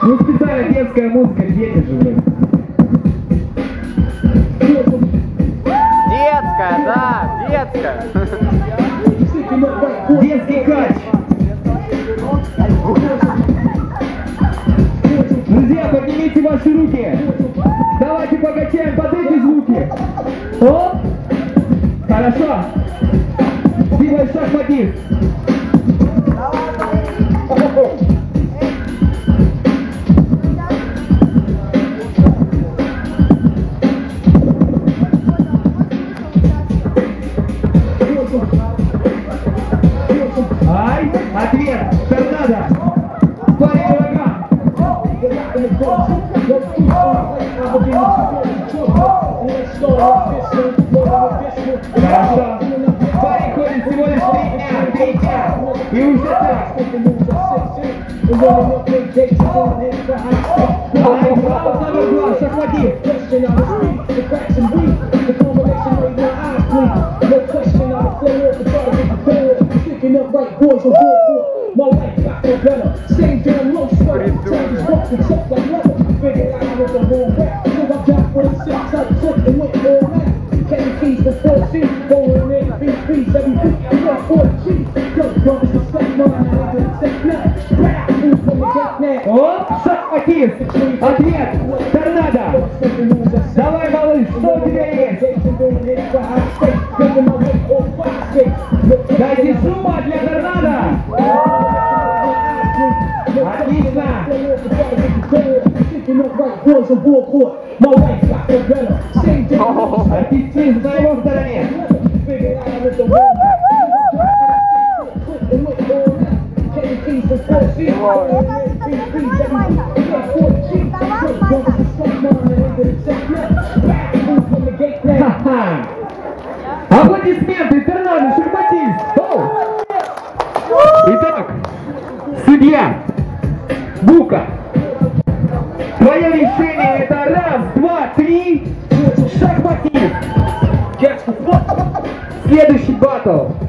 Ну специально детская музыка, дети же вы. Детская, да, детская. Детский кач. Друзья, поднимите ваши руки. Давайте покачаем под эти звуки. О! Хорошо. Делай шахматист. Ай, ответ, торнадо. Парень ураган. Хорошо. Парень ходит всего лишь 3 дня. И уже так. Ай, вопрос номер 2, шахматист. My life got no better. Same damn low sweater. Changes rough and tough like leather. Figured out I was the whole rap. So I got for the 6-type clip and went all that. Carry keys for 14. Rolling in BPs every week. I got 4G. Go brothers respect mine. I ain't gonna take that. Rap food from the gate now. О, шахматист. Ответ, торнадо. Давай, малыш, что у тебя есть? Дайте шума для торнадо. Отлично! Артистизм на его стороне! Ха-ха! Аплодисменты, торнадо, шахматист! Итак, судья Бука, твое решение это 1, 2, 3, шахматист. Следующий батл.